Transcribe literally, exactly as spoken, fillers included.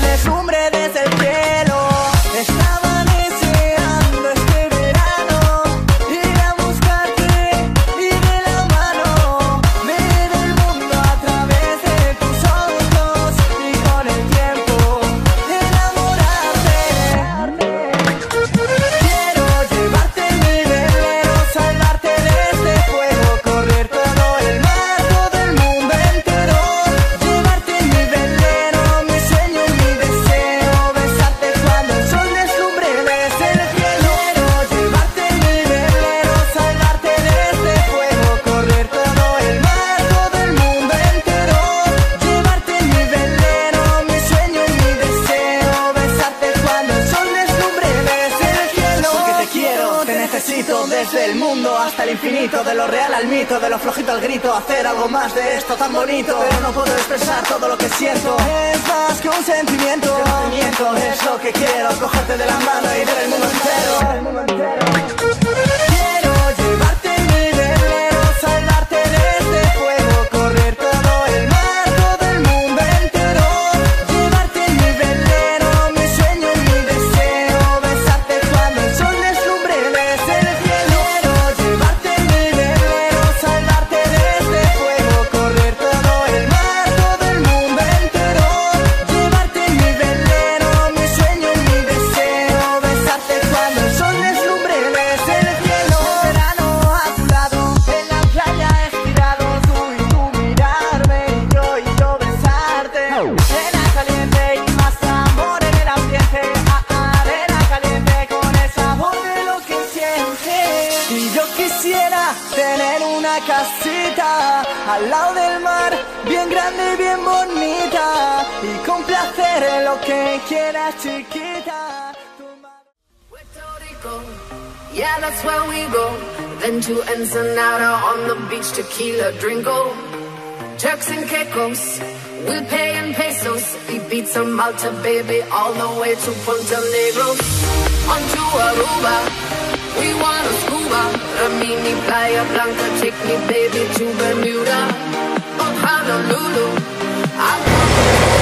deslumbre desde el cielo. Estaba deseando este verano ir a buscarte y de la mano ver el mundo a través de tus ojos y con el tiempo enamorarte. Quiero llevarte en mi velero, salvarte de este fuego, correr todo el mar, todo el mundo entero. Llevarte en mi velero, mi sueño y mi deseo, besarte cuando el sol deslumbre desde el cielo. Quiero llevarte en mi velero, salvarte de este fuego, correr todo el mar, todo el mundo entero. Llevarte en mi velero, mi sueño y mi deseo, besarte cuando el sol deslumbre desde el cielo. Porque te quiero, te necesito desde el mundo hasta el infinito, de lo real al mito, de lo flojito al grito, hacer algo más de esto tan bonito. Pero no puedo expresar todo lo que siento, es más que un sentimiento. El movimiento es lo que quiero, cogerte de la mano y ver el mundo entero. Quiero llevarte en mi velero, salvarte de este fuego, correr todo el mar, todo el mundo entero. Llevarte en mi velero, mi sueño y mi deseo, besarte cuando el sol deslumbre desde el cielo. Quiero llevarte en mi velero, salvarte de este fuego, correr todo el mar, todo el mundo entero. Llevarte en mi velero, mi sueño y mi deseo, besarte cuando el sol deslumbre desde el cielo. Verano a tu lado, en la playa estirado, tú y tú mirarme, y yo y yo besarte. Arena caliente y más amor en el ambiente, ah, arena caliente con el sabor de lo que sientes. Y yo quisiera tener una casita al lado del mar, bien grande y bien bonita, y complacer en lo que quieras, chiquita. Tu mano- Puerto Rico, yeah, that's where we go. Then to Ensenada on the beach, tequila drinko. Turks and Caicos, we'll pay in pesos. Ibiza, Malta, baby, all the way to Punta Negros. On to Aruba, we wanna scuba. Rimini, Playa Blanca, take me, baby, to Bermuda. On Honolulu, I'll